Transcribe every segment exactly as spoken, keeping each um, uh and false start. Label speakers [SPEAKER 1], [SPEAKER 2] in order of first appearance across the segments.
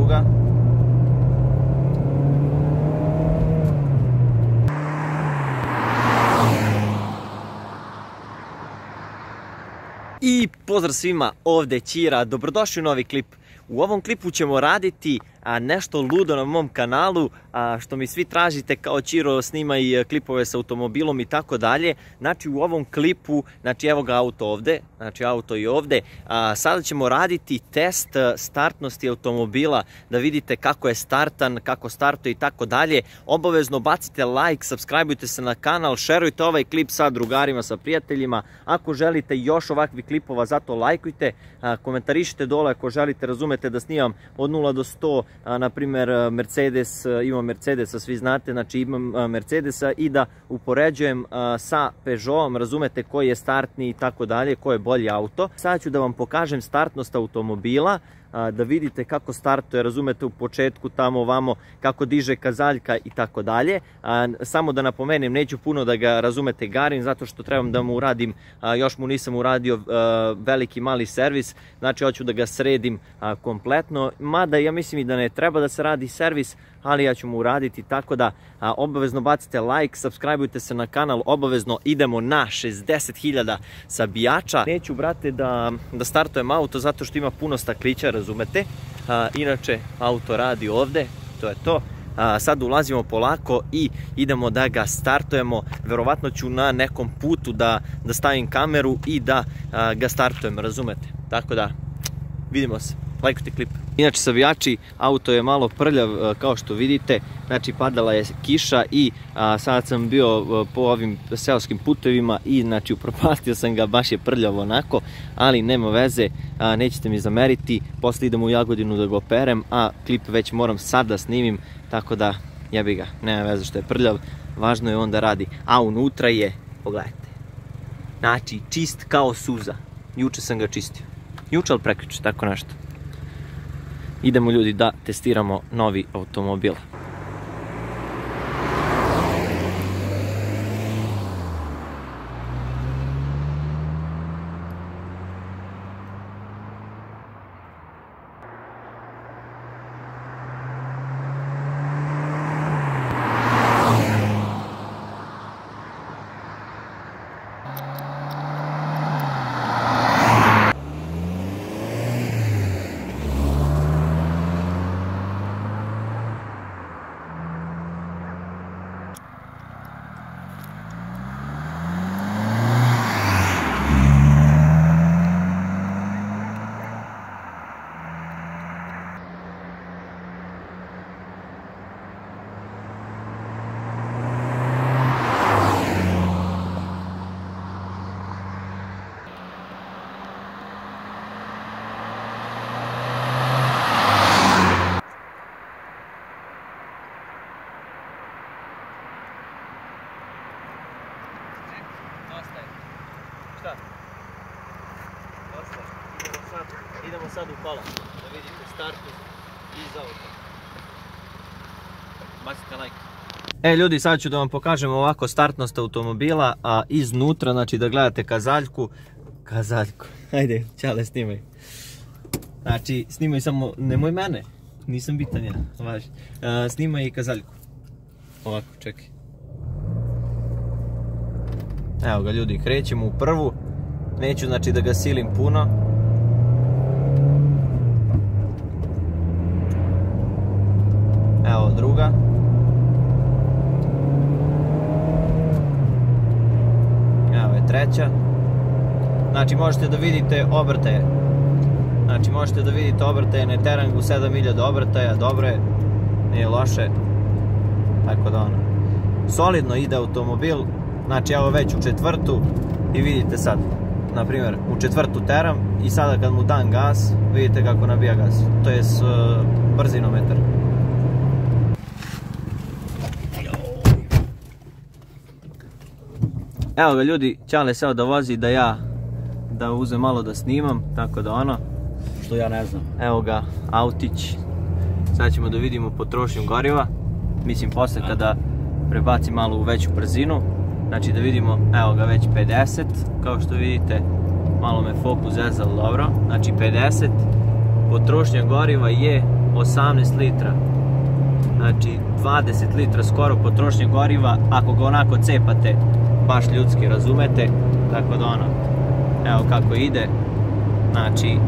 [SPEAKER 1] druga. I pozdrav svima, ovdje Ćira, dobrodošli u novi klip. U ovom klipu ćemo raditi a, nešto ludo na mom kanalu, a, što mi svi tražite kao Ćiro snima i klipove s automobilom i tako dalje. Znači u ovom klipu, znači evo ga auto ovdje, znači auto i ovdje. A, sada ćemo raditi test startnosti automobila, da vidite kako je startan, kako startuje i tako dalje. Obavezno bacite like, subscribeujte se na kanal, šerujte ovaj klip sa drugarima, sa prijateljima. Ako želite još ovakvih klipova, zato lajkujte, a, komentarišite dole ako želite, razumete da snimam od nula do sto, a, na primjer Mercedes, imam Mercedesa, svi znate, znači imam Mercedesa i da upoređujem a, sa Peugeotom, razumete koji je startni i tako dalje, koji je bolji auto. Sada ću da vam pokažem startnost automobila, a, da vidite kako startuje, razumete u početku tamo ovamo, kako diže kazaljka i tako dalje. Samo da napomenem, neću puno da ga, razumete, garim, zato što trebam da mu uradim, a, još mu nisam uradio a, veliki mali servis, znači hoću da ga sredim a, kompletno, mada ja mislim i da ne treba da se radi servis, ali ja ću mu uraditi, tako da a, obavezno bacite like, subscribeujte se na kanal, obavezno idemo na šezdeset hiljada sabijača. Neću, brate, da, da startujem auto zato što ima puno staklića, razumete, a, inače auto radi ovdje, to je to. A, sad ulazimo polako i idemo da ga startujemo. Verovatno ću na nekom putu da, da stavim kameru i da a, ga startujem, razumete, tako da vidimo se, lajkujte klip. Inače savijači, auto je malo prljav kao što vidite, znači padala je kiša i a, sad sam bio a, po ovim seoskim putevima i znači upropastio sam ga, baš je prljavo onako, ali nema veze, a, nećete mi zameriti, posle idem u Jagodinu da ga operem, a klip već moram sad da snimim, tako da jebi ga, nema veze što je prljav, važno je on da radi, a unutra je, pogledajte, znači čist kao suza, juče sam ga čistio, juče ali prekjuče, tako nešto. Idemo ljudi da testiramo novi automobil. Idemo sad u kola, da vidite startu iz auta. Bacite like. E ljudi, sad ću da vam pokažem ovako startnost automobila, a iznutra, znači da gledate kazaljku. Kazaljku, ajde, čale snimaj. Znači, snimaj samo, nemoj mene, nisam bitan ja, važi. Uh, snimaj i kazaljku. Ovako, čekaj. Evo ga ljudi, krećemo u prvu. Neću znači da ga silim puno. Evo druga. Evo je treća. Znači možete da vidite obrtaje. Znači možete da vidite obrtaje na Terangu, sedam hiljada obrtaja, dobro je, nije loše. Tako da ono, solidno ide automobil. Znači evo već u četvrtu i vidite sad, na primjer u četvrtu teram i sada kad mu dam gas, vidite kako nabija gas, to je s uh, brzinometar. Evo ga ljudi, Ćale seo da vozi, da ja da uzem malo da snimam, tako da ono,
[SPEAKER 2] što ja ne znam.
[SPEAKER 1] Evo ga autić, sad ćemo da vidimo potrošnju goriva, mislim posle kada prebaci malo u veću brzinu. Znači da vidimo, evo ga već pedeset, kao što vidite, malo me fokus zezal, dobro, znači pedeset, potrošnja goriva je osamnaest litra. Znači dvadeset litra skoro potrošnje goriva, ako ga onako cepate, baš ljudski, razumete? Tako da ono, evo kako ide, znači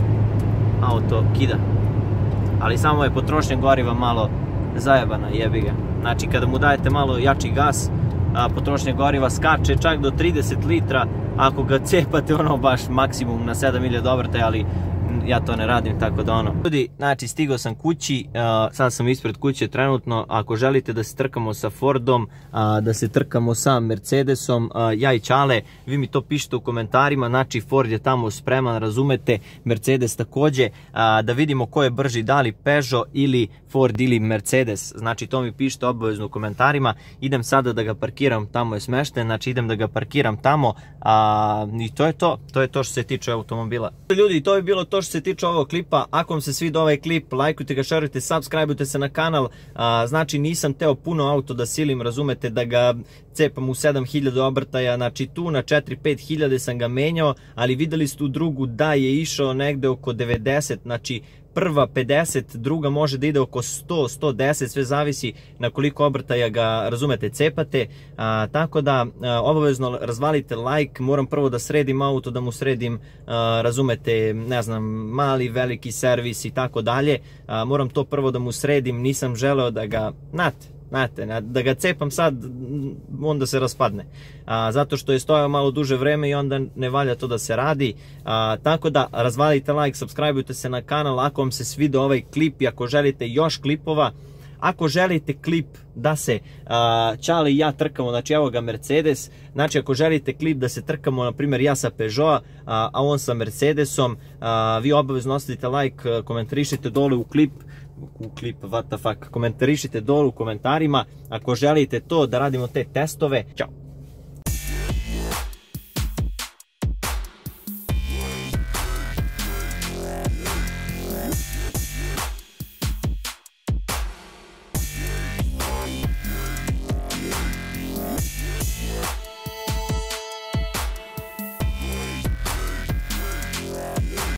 [SPEAKER 1] auto kida. Ali samo je potrošnja goriva malo zajebana, jebi ga. Znači kada mu dajete malo jači gas, a, potrošnja goriva skače čak do trideset litra, ako ga cepate ono baš maksimum na sedam hiljada obrtaja, ali ja to ne radim, tako da ono. Ljudi, znači stigao sam kući, uh, sad sam ispred kuće trenutno. Ako želite da se trkamo sa Fordom, uh, da se trkamo sa Mercedesom, uh, ja i Čale, vi mi to pišite u komentarima. Znači Ford je tamo spreman, razumete, Mercedes takođe, uh, da vidimo ko je brži, da li Peugeot ili Ford ili Mercedes. Znači to mi pišite obavezno u komentarima. Idem sada da ga parkiram, tamo je smešten, znači idem da ga parkiram tamo, uh, i to je to, to je to što se tiče automobila. Ljudi, to je bilo to što se tiče ovog klipa. Ako vam se sviđa ovaj klip, lajkujte ga, šerujte, subscribeujte se na kanal. A, znači nisam teo puno auto da silim, razumete, da ga cepam u sedam hiljada obrtaja, znači tu na četiri pet hiljade sam ga menjao, ali videli ste u drugu da je išao negde oko devedeset, znači prva pedeset, druga može da ide oko sto, sto deset, sve zavisi na koliko obrtaja ga, razumete, cepate. A, tako da a, obavezno razvalite like, moram prvo da sredim auto, da mu sredim, a, razumete, ne znam, mali, veliki servis i tako dalje. A, moram to prvo da mu sredim, nisam želeo da ga, znate, znate, da ga cepam sad, onda se raspadne. A, zato što je stojao malo duže vreme i onda ne valja to da se radi. A, tako da razvalite like, subscribeujte se na kanal ako vam se svidio ovaj klip i ako želite još klipova. Ako želite klip da se a, Čale i ja trkamo, znači evo ga Mercedes, znači ako želite klip da se trkamo, na primjer ja sa Peugeot, a, a on sa Mercedesom, a, vi obavezno ostavite like, komentarišite dole u klip, u klip, what the fuck, komentarišite dole u komentarima ako želite to da radimo te testove. Ćao!